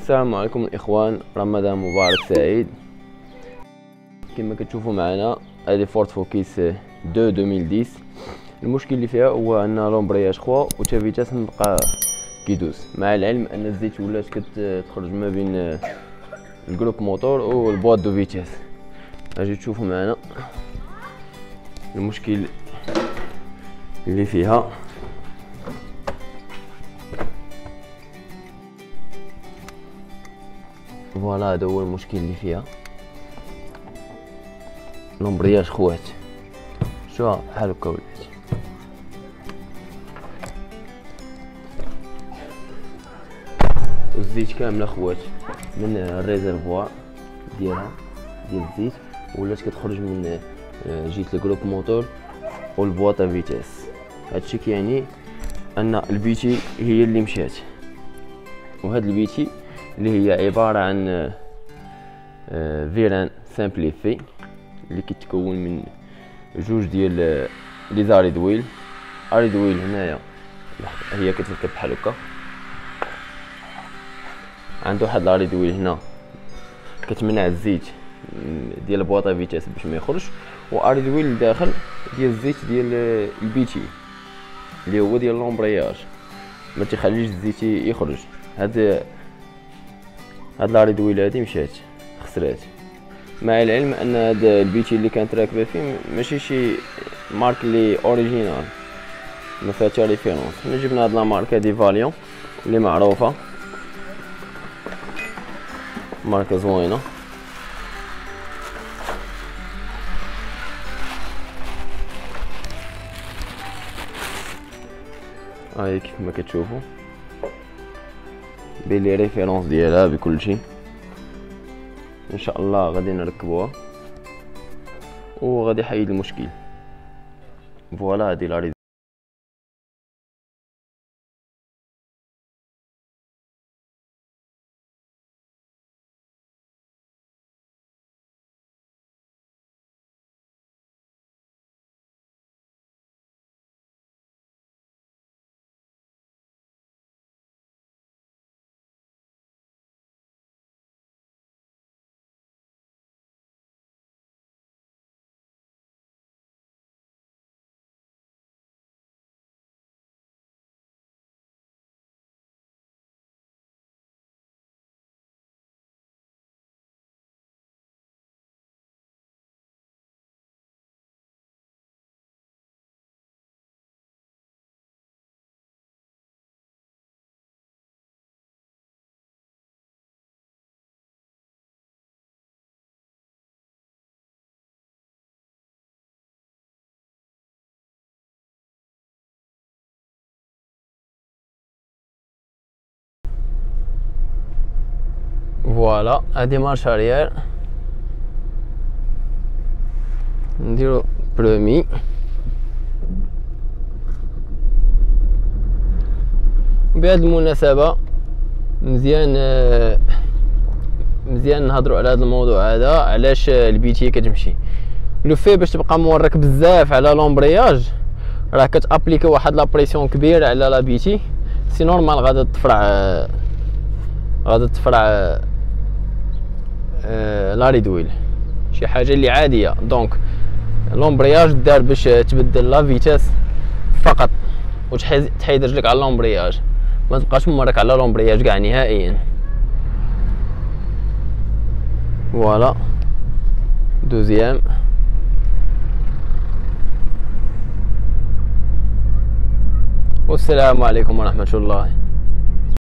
السلام عليكم الاخوان، رمضان مبارك سعيد. كما كتشوفوا معنا هذه فورد فوكيس 2010. المشكل اللي فيها هو ان لومبرياج خوا و تا فيتاس مبقى كيدوز، مع العلم ان الزيت ولات كتخرج ما بين الجروب موتور و البواط دو فيتاس. اجي تشوفوا معنا المشكل اللي فيها. فوالا هذا هو المشكل اللي فيها، لومبرياج خوات شو بحال هكا ولات. والزيت كامله خوات من الريزرفوار ديالها ديال الزيت ولات كتخرج من جهه الجروب موتور والبواطه فيتاس. هادشي كيعني ان البيتي هي اللي مشات، وهاد البيتي اللي هي عباره عن فيران سامبليفي اللي كيتكون من جوج ديال لي زاري دويل. اري دويل هنايا هي كتركب بحال هكا، عنده واحد لاري دويل هنا كتمنع الزيت ديال البواطه فيتاس باش ما يخرج، واري دويل الداخل ديال الزيت ديال البيتي اللي هو ديال لومبرياج ما تيخليش الزيت يخرج. هاد لاري دويل هادي مشات خسرات، مع العلم ان هاد البيتي اللي كانت راكبه فيه ماشي شي مارك اللي اوريجينال، ما فيها حتى ريفيرونس. حنا جبنا هاد لا ماركه دي فاليون اللي معروفه، ماركه زوينه. هاي كيف ما كتشوفوا بلي ريفيرونس ديالها بكل شيء. ان شاء الله غادي نركبوها وغادي يحيد المشكل. فوالا هادي لاري. فوالا هادي مارش اريير، نديرو برومي. بهذه المناسبه مزيان نهضروا على هذا الموضوع هذا، علاش البيتي كتمشي. لو في باش تبقى مورك بزاف على لومبرياج راه كتابليكي واحد لا بريسيون كبيره على لا بيتي، سي نورمال غادا تفرع لاري دويل، شي حاجه اللي عاديه. دونك لومبرياج دار باش تبدل لا فيتاس فقط وتحيد رجلك على لومبرياج، ما تبقاش مورك على لومبرياج كاع نهائيا. فوالا دوزيام. والسلام عليكم ورحمه الله.